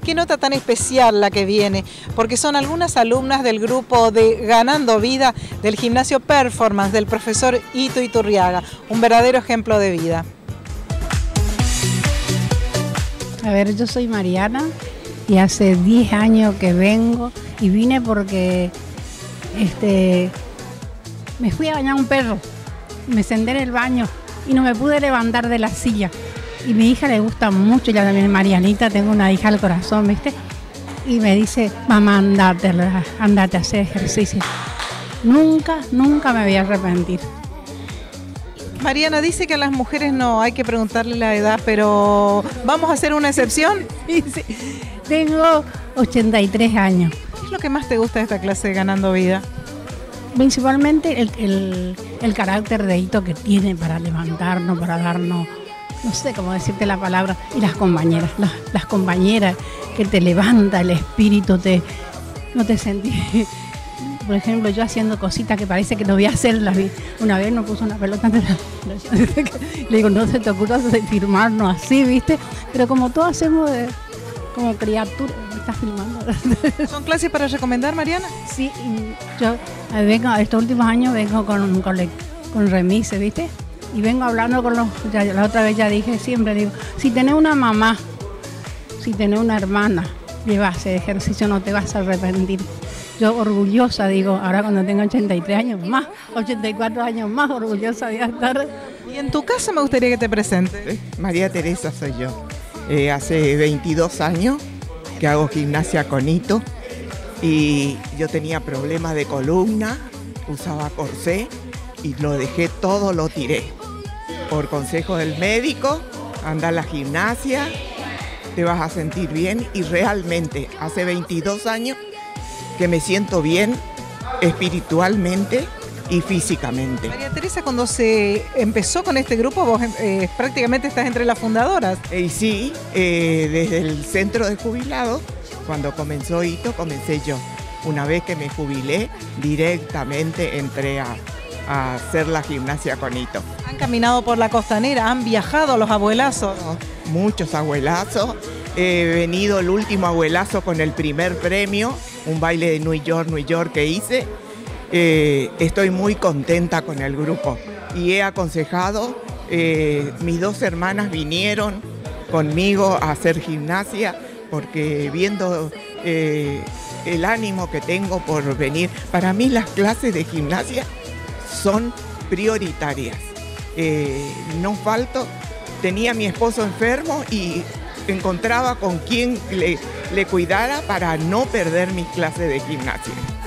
qué nota tan especial la que viene, porque son algunas alumnas del grupo de Ganando Vida del Gimnasio Performance del profesor Ito Iturriaga, un verdadero ejemplo de vida. A ver, yo soy Mariana y hace 10 años que vengo y vine porque me fui a bañar un perro, me senté en el baño y no me pude levantar de la silla. Y mi hija le gusta mucho, ya también Marianita, tengo una hija al corazón, ¿viste? Y me dice, mamá, andate a hacer ejercicio. Nunca me voy a arrepentir. Mariana dice que a las mujeres no hay que preguntarle la edad, pero ¿vamos a hacer una excepción? Sí. Tengo 83 años. ¿Qué es lo que más te gusta de esta clase de Ganando Vida? Principalmente el carácter de Ito que tiene para levantarnos, para darnos, no sé cómo decirte la palabra, y las compañeras, las compañeras que te levanta el espíritu, no te sentís. Por ejemplo, yo haciendo cositas que parece que no voy a hacer. Una vez nos puso una pelota le digo, no se te ocurra firmarnos así, ¿viste? Pero como todos hacemos como criaturas, ¿me estás filmando? ¿Son clases para recomendar, Mariana? Sí, yo vengo, estos últimos años vengo con remises, ¿viste? Y vengo hablando con la otra vez ya dije, siempre digo, si tenés una mamá, si tenés una hermana, llevas a hacer ejercicio, no te vas a arrepentir. Yo orgullosa, digo, ahora cuando tengo 83 años más, 84 años más, orgullosa de estar. Y en tu casa me gustaría que te presentes. María Teresa soy yo. Hace 22 años que hago gimnasia con Ito y yo tenía problemas de columna, usaba corsé y lo dejé todo, lo tiré. Por consejo del médico, anda a la gimnasia, te vas a sentir bien y realmente hace 22 años que me siento bien espiritualmente y físicamente. María Teresa, cuando se empezó con este grupo, vos prácticamente estás entre las fundadoras. Sí, desde el centro de jubilados, cuando comenzó Ito, comencé yo. Una vez que me jubilé, directamente entré a hacer la gimnasia con Ito. Han caminado por la costanera, han viajado a los abuelazos. Muchos abuelazos. He venido el último abuelazo con el primer premio, un baile de New York que hice. Estoy muy contenta con el grupo y he aconsejado, mis dos hermanas vinieron conmigo a hacer gimnasia porque viendo el ánimo que tengo por venir, para mí las clases de gimnasia son prioritarias. No falto, tenía a mi esposo enfermo y encontraba con quien le cuidara para no perder mis clases de gimnasia.